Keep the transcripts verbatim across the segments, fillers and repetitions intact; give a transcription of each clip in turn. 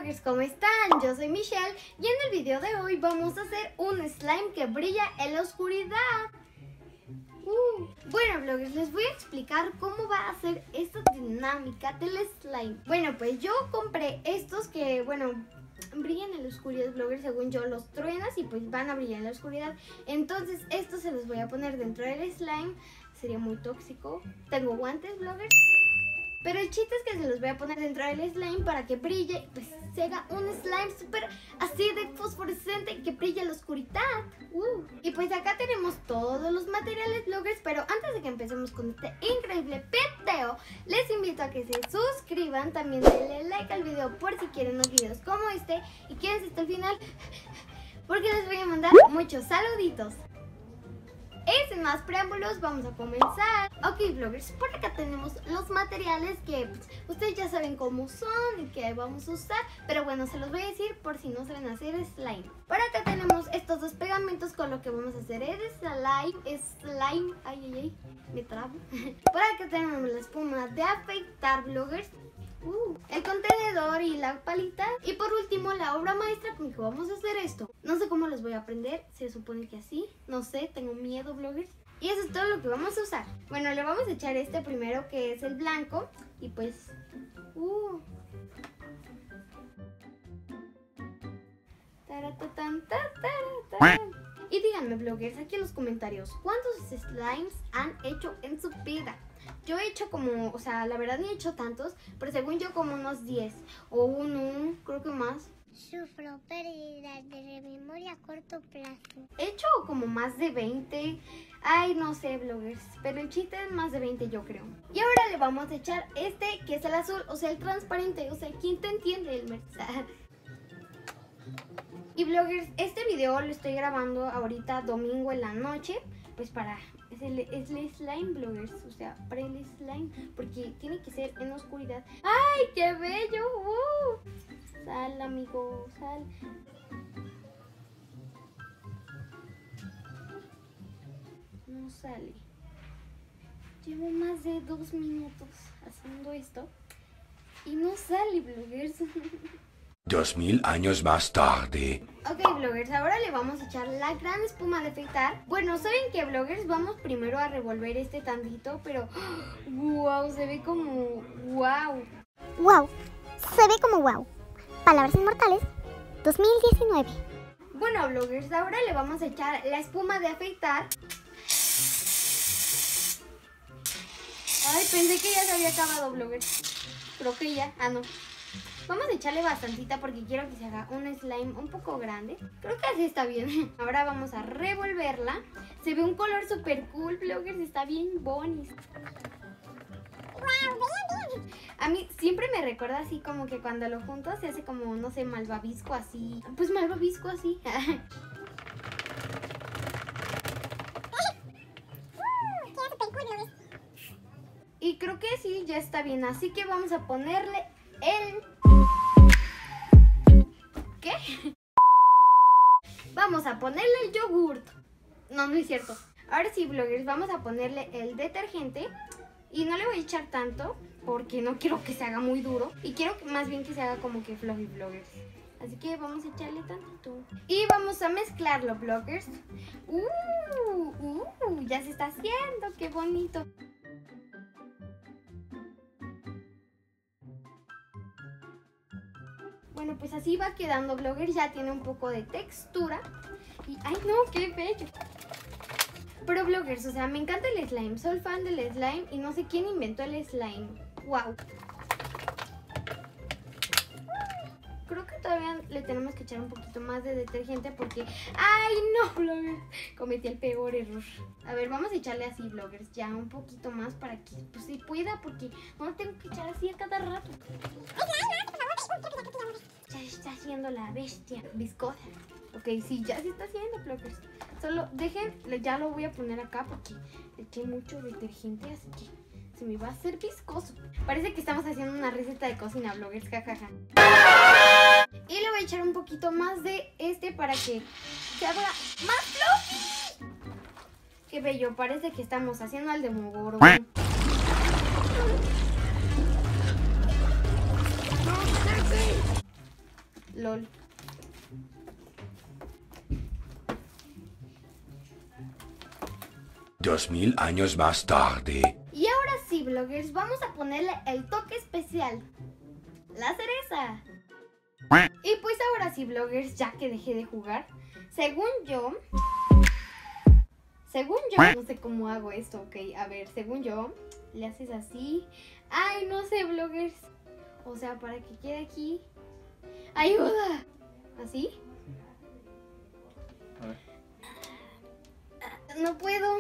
bloggers, ¿cómo están? Yo soy Michelle y en el video de hoy vamos a hacer un slime que brilla en la oscuridad. Uh. Bueno, bloggers, les voy a explicar cómo va a ser esta dinámica del slime. Bueno, pues yo compré estos que, bueno, brillan en la oscuridad, bloggers, según yo los truenas y pues van a brillar en la oscuridad. Entonces estos se los voy a poner dentro del slime. Sería muy tóxico. Tengo guantes, bloggers. Pero el chiste es que se los voy a poner dentro del slime para que brille, pues se haga un slime súper así de fosforescente que brille en la oscuridad. Uh. Y pues acá tenemos todos los materiales, bloggers, pero antes de que empecemos con este increíble video, les invito a que se suscriban, también denle like al video por si quieren más videos como este y quédense hasta el final porque les voy a mandar muchos saluditos. Y sin más preámbulos, vamos a comenzar. Ok, bloggers, por acá tenemos los materiales que pues, ustedes ya saben cómo son y que vamos a usar. Pero bueno, se los voy a decir por si no saben hacer slime. Por acá tenemos estos dos pegamentos con lo que vamos a hacer el slime. Slime, ay, ay, ay, me trabo. Por acá tenemos la espuma de afeitar, bloggers. Uh, el contenedor y la palita. Y por último la obra maestra con que vamos a hacer esto. No sé cómo los voy a aprender. Se supone que así. No sé, tengo miedo, bloggers. Y eso es todo lo que vamos a usar. Bueno, le vamos a echar este primero, que es el blanco. Y pues uh. Taratatan, taratatan. Y díganme, bloggers, aquí en los comentarios, ¿cuántos slimes han hecho en su vida? Yo he hecho como, o sea, la verdad ni he hecho tantos, pero según yo como unos diez o uno, creo que más. Sufro pérdidas de memoria a corto plazo. He hecho como más de veinte. Ay, no sé, bloggers, pero el chiste es más de veinte, yo creo. Y ahora le vamos a echar este, que es el azul, o sea, el transparente. O sea, ¿quién te entiende, Elmer? Y bloggers, este video lo estoy grabando ahorita domingo en la noche, pues para... Es el, es el slime, bloggers, o sea, para el slime, porque tiene que ser en la oscuridad. ¡Ay, qué bello! Uh. Sal, amigo, sal. No sale. Llevo más de dos minutos haciendo esto y no sale, bloggers. Dos mil años más tarde. Ok, bloggers, ahora le vamos a echar la gran espuma de afeitar. Bueno, ¿saben qué, bloggers? Vamos primero a revolver este tantito, pero... ¡Wow! Se ve como... ¡Wow! ¡Wow! Se ve como wow. Palabras inmortales dos mil diecinueve. Bueno, bloggers, ahora le vamos a echar la espuma de afeitar. Ay, pensé que ya se había acabado, bloggers. Creo que ya... Ah, no. Vamos a echarle bastantita porque quiero que se haga un slime un poco grande. Creo que así está bien. Ahora vamos a revolverla. Se ve un color súper cool, bloggers. Está bien bonis. A mí siempre me recuerda así como que cuando lo junto se hace como, no sé, malvavisco así. Pues malvavisco así. Y creo que sí, ya está bien. Así que vamos a ponerle el... ¿Qué? Vamos a ponerle el yogurt. No, no es cierto. Ahora sí, bloggers, vamos a ponerle el detergente. Y no le voy a echar tanto porque no quiero que se haga muy duro. Y quiero que más bien que se haga como que fluffy, bloggers. Así que vamos a echarle tantito. Y vamos a mezclarlo, bloggers. Uh, uh, ya se está haciendo, qué bonito. Bueno, pues así va quedando, bloggers. Ya tiene un poco de textura. Y, ¡ay, no! ¡Qué bello! Pero, bloggers, o sea, me encanta el slime. Soy fan del slime y no sé quién inventó el slime. ¡Wow! Creo que todavía le tenemos que echar un poquito más de detergente porque... ¡Ay, no, bloggers! Cometí el peor error. A ver, vamos a echarle así, bloggers, ya un poquito más para que pues, se pueda, porque no lo tengo que echar así a cada rato. Ya se está haciendo la bestia viscosa. Ok, sí, ya se está haciendo, bloggers. Solo dejen, ya lo voy a poner acá porque eché mucho detergente, así que se me va a hacer viscoso. Parece que estamos haciendo una receta de cocina, bloggers, jajaja. Y le voy a echar un poquito más de este para que se haga más fluffy. Qué bello, parece que estamos haciendo al de Mogoro. lol. Dos mil años más tarde. Y ahora sí, bloggers, vamos a ponerle el toque especial. La cereza. Y pues ahora sí, bloggers, ya que dejé de jugar, según yo... Según yo, no sé cómo hago esto, ok, a ver, según yo, le haces así. Ay, no sé, bloggers. O sea, para que quede aquí. ¡Ayuda! ¿Así? A ver. No puedo.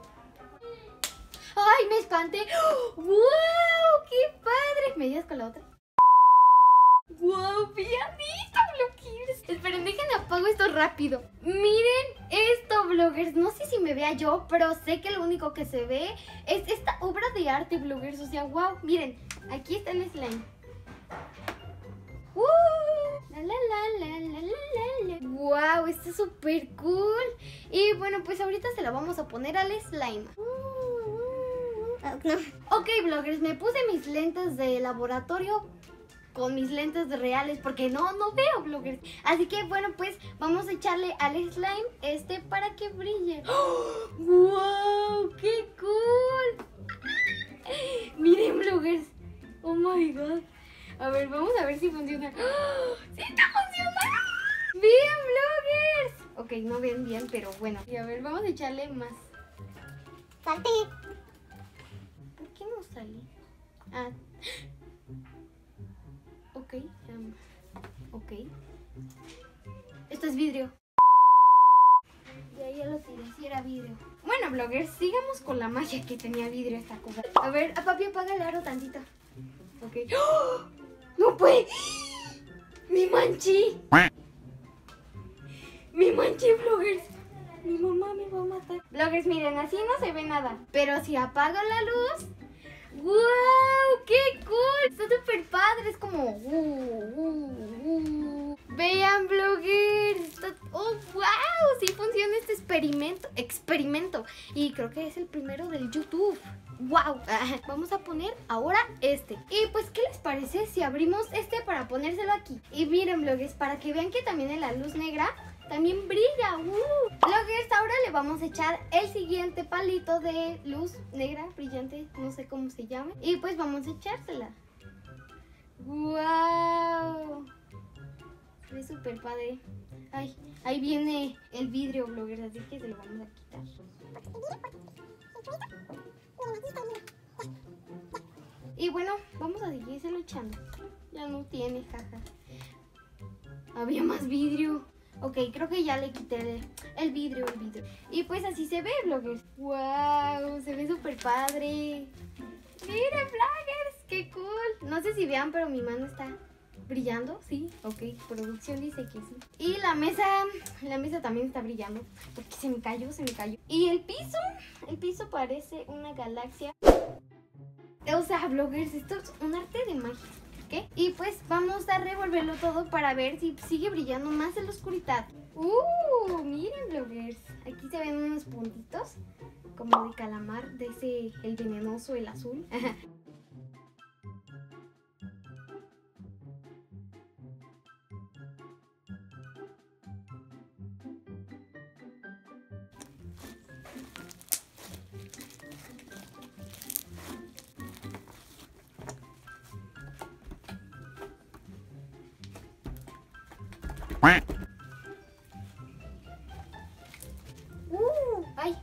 ¡Ay, me espanté! ¡Wow! ¡Qué padre! ¿Me ayudas con la otra? ¡Wow! ¡Vean esto, bloggers! Esperen, déjenme apago esto rápido. Miren esto, bloggers. No sé si me vea yo, pero sé que lo único que se ve es esta obra de arte, bloggers. O sea, wow. Miren, aquí está el slime. ¡Uh! La, la, la, la, la, la, la. ¡Wow! Está súper cool. Y bueno, pues ahorita se la vamos a poner al slime. Oh, no. Ok, bloggers, me puse mis lentes de laboratorio con mis lentes reales porque no, no veo, bloggers. Así que bueno, pues vamos a echarle al slime este para que brille. ¡Oh! ¡Wow! ¡Qué cool! Miren, bloggers. Oh my god. A ver, vamos a ver si funciona. ¡Oh! ¡Sí está funcionando! ¡Bien, bloggers! Ok, no ven bien, pero bueno. Y a ver, vamos a echarle más. Salte. ¿Por qué no sale? Ah. Ok. Um, ok. Esto es vidrio. Ya, ya lo tiré, sí era vidrio. Bueno, bloggers, sigamos con la magia que tenía vidrio esta cosa. A ver, a papi, apaga el aro tantito. Ok. ¡Oh! ¡No puede! ¡Me manché! ¡Me manché, bloggers! Mi mamá me va a matar. Bloggers, miren, así no se ve nada. Pero si apago la luz... ¡Wow! ¡Qué cool! Está súper padre. Es como... Uh, uh, uh. Vean, bloggers. Está... ¡Oh, wow! Sí funciona este experimento. Experimento. Y creo que es el primero del YouTube. ¡Wow! Vamos a poner ahora este. Y pues, ¿qué les parece si abrimos este para ponérselo aquí? Y miren, bloggers, para que vean que también en la luz negra también brilla. ¡Uh! Bloggers, ahora le vamos a echar el siguiente palito de luz negra brillante, no sé cómo se llame. Y pues vamos a echársela. ¡Wow! Es súper padre. Ay, ahí viene el vidrio, bloggers, así que se lo vamos a quitar. Y bueno, vamos a seguírselo echando. Ya no tiene, jaja. Había más vidrio. Ok, creo que ya le quité el, el vidrio, el vidrio. Y pues así se ve, bloggers. ¡Wow! Se ve súper padre. ¡Miren, bloggers! ¡Qué cool! No sé si vean, pero mi mano está brillando. Sí, ok. Producción dice que sí. Y la mesa, la mesa también está brillando. Porque se me cayó, se me cayó. Y el piso, el piso parece una galaxia. O sea, bloggers, esto es un arte de magia. ¿Qué? Y pues vamos a revolverlo todo para ver si sigue brillando más en la oscuridad. ¡Uh! Miren, bloggers. Aquí se ven unos puntitos como de calamar, de ese, el venenoso, el azul. Uh, ay.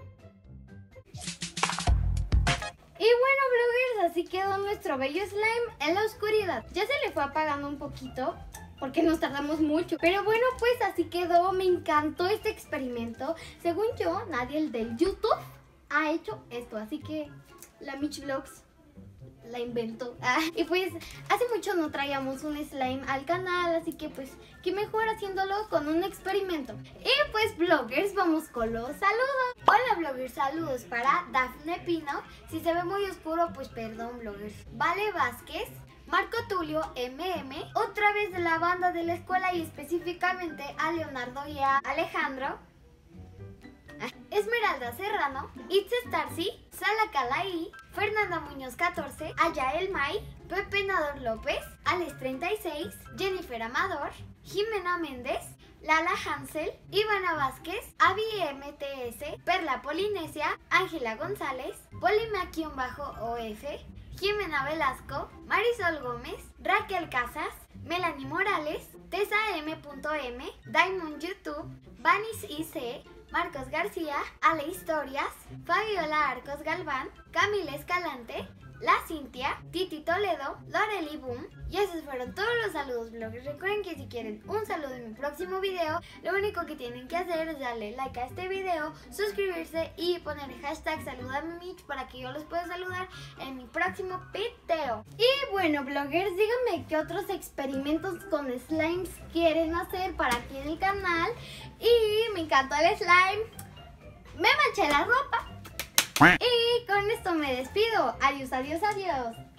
Y bueno, bloggers, así quedó nuestro bello slime en la oscuridad. Ya se le fue apagando un poquito porque nos tardamos mucho. Pero bueno, pues así quedó. Me encantó este experimento. Según yo, nadie el del YouTube ha hecho esto. Así que la Mitch Vlogs la inventó. Ah, y pues hace mucho no traíamos un slime al canal, así que pues qué mejor haciéndolo con un experimento. Y pues, bloggers, vamos con los saludos. Hola, bloggers, saludos para Dafne Pino. Si se ve muy oscuro, pues perdón, bloggers. Vale Vázquez, Marco Tulio M M, otra vez de la banda de la escuela y específicamente a Leonardo y a Alejandro. Esmeralda Serrano, Itze Starcy, Sala Calaí, Fernanda Muñoz catorce, Ayael May, Pepe Nador López, Alex treinta y seis, Jennifer Amador, Jimena Méndez, Lala Hansel, Ivana Vázquez, Avi M T S, Perla Polinesia, Ángela González, Polima-O F, Jimena Velasco, Marisol Gómez, Raquel Casas, Melanie Morales, Tessa M M, Diamond YouTube, Vanis I C, Marcos García, Ale Historias, Fabiola Arcos Galván, Camila Escalante, La Cintia, Titi Toledo, Loreli Boom. Y esos fueron todos los saludos, bloggers. Recuerden que si quieren un saludo en mi próximo video, lo único que tienen que hacer es darle like a este video, suscribirse y poner el hashtag saludame para que yo los pueda saludar en mi próximo video. Y bueno, bloggers, díganme qué otros experimentos con slimes quieren hacer para aquí en el canal. Y me encantó el slime. Me manché la ropa. Y con esto me despido. Adiós, adiós, adiós.